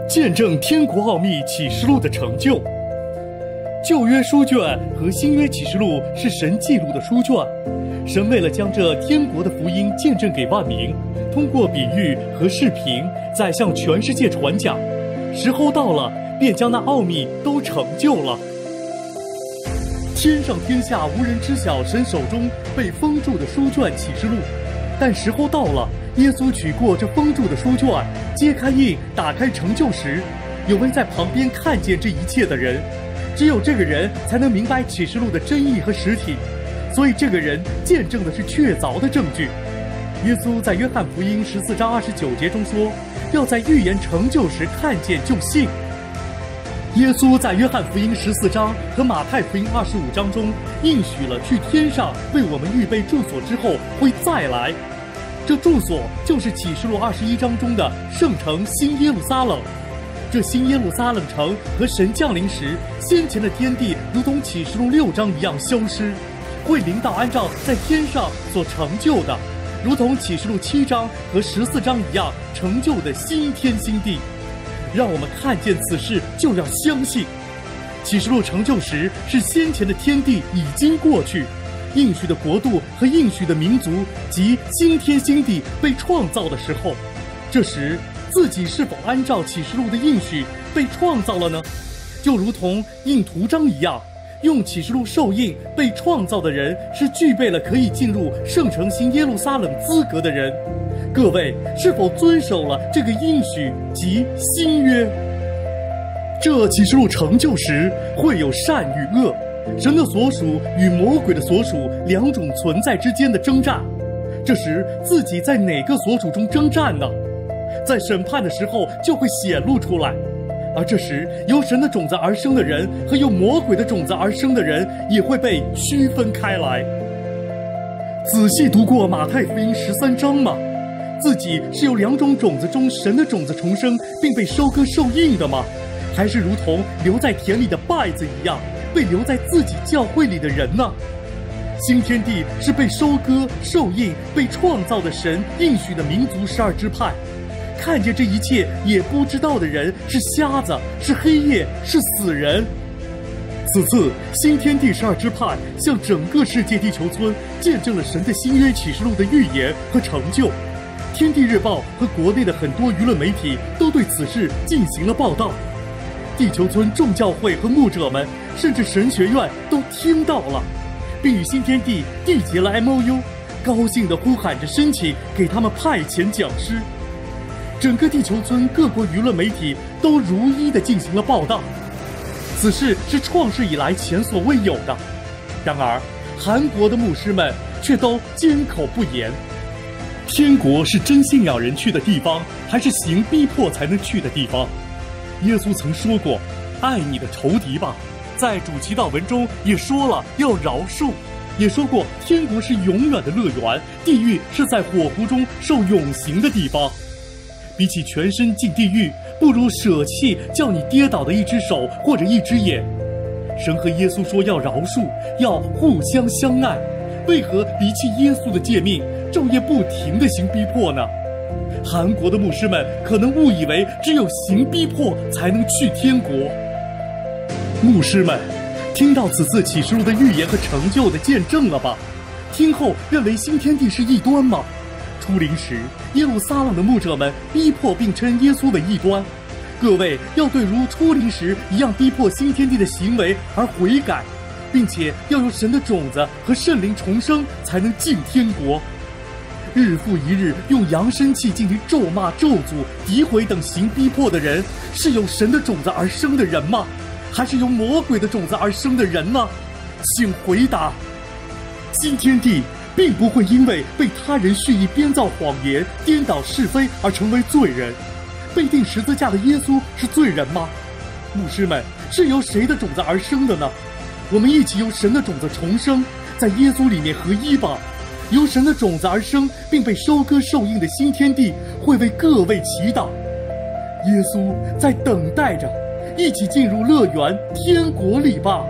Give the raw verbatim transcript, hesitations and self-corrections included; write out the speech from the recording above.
见证天国奥秘启示录的成就。旧约书卷和新约启示录是神记录的书卷，神为了将这天国的福音见证给万民，通过比喻和视频再向全世界传讲，时候到了，便将那奥秘都成就了。天上天下无人知晓神手中被封住的书卷启示录，但时候到了，耶稣取过这封住的书卷，揭开印，打开成就时，有位在旁边看见这一切的人，只有这个人才能明白启示录的真意和实体，所以这个人见证的是确凿的证据。耶稣在约翰福音十四章二十九节中说，要在预言成就时看见就信。耶稣在约翰福音十四章和马太福音二十五章中应许了去天上为我们预备住所之后会再来，这住所就是启示录二十一章中的圣城新耶路撒冷。这新耶路撒冷城和神降临时，先前的天地如同启示录六章一样消失，会临到按照在天上所成就的，如同启示录七章和十四章一样成就的新天新地。让我们看见此事就要相信，启示录成就时是先前的天地已经过去，应许的国度和应许的民族及新天新地被创造的时候，这时自己是否按照启示录的应许被创造了呢？就如同印图章一样，用启示录受印被创造的人是具备了可以进入圣城新耶路撒冷资格的人。各位是否遵守了这个应许及新约？这启示录成就时会有善与恶，神的所属与魔鬼的所属两种存在之间的征战。这时自己在哪个所属中征战呢？在审判的时候就会显露出来，而这时由神的种子而生的人和由魔鬼的种子而生的人也会被区分开来。仔细读过马太福音十三章吗？自己是由两种种子中神的种子重生并被收割受印的吗？还是如同留在田里的稗子一样被留在自己教会里的人呢？新天地是被收割受印被创造的神应许的民族十二支派，看见这一切也不知道的人是瞎子，是黑夜，是死人。此次新天地十二支派向整个世界地球村见证了神的新约启示录的预言和成就。天地日报和国内的很多舆论媒体都对此事进行了报道，地球村众教会和牧者们甚至神学院都听到了，并与新天地缔结了 M O U， 高兴地呼喊着申请给他们派遣讲师。整个地球村各国舆论媒体都如一地进行了报道，此事是创世以来前所未有的。然而韩国的牧师们却都缄口不言。天国是真信仰人去的地方，还是行逼迫才能去的地方？耶稣曾说过，爱你的仇敌吧。在主祈祷文中也说了要饶恕，也说过天国是永远的乐园，地狱是在火湖中受永刑的地方。比起全身进地狱，不如舍弃叫你跌倒的一只手或者一只眼。神和耶稣说要饶恕，要互相相爱，为何离弃耶稣的诫命，昼夜不停地行逼迫呢？韩国的牧师们可能误以为只有行逼迫才能去天国。牧师们听到此次启示录的预言和成就的见证了吧？听后认为新天地是异端吗？出临时耶路撒冷的牧者们逼迫并称耶稣为异端，各位要对如出临时一样逼迫新天地的行为而悔改，并且要有神的种子和圣灵重生才能进天国。日复一日用扬声器进行咒骂、咒诅、诋毁等行逼迫的人，是由神的种子而生的人吗？还是由魔鬼的种子而生的人呢？请回答。新天地并不会因为被他人蓄意编造谎言、颠倒是非而成为罪人。被钉十字架的耶稣是罪人吗？牧师们是由谁的种子而生的呢？我们一起由神的种子重生，在耶稣里面合一吧。由神的种子而生并被收割受印的新天地会为各位祈祷。耶稣在等待着，一起进入乐园天国里吧。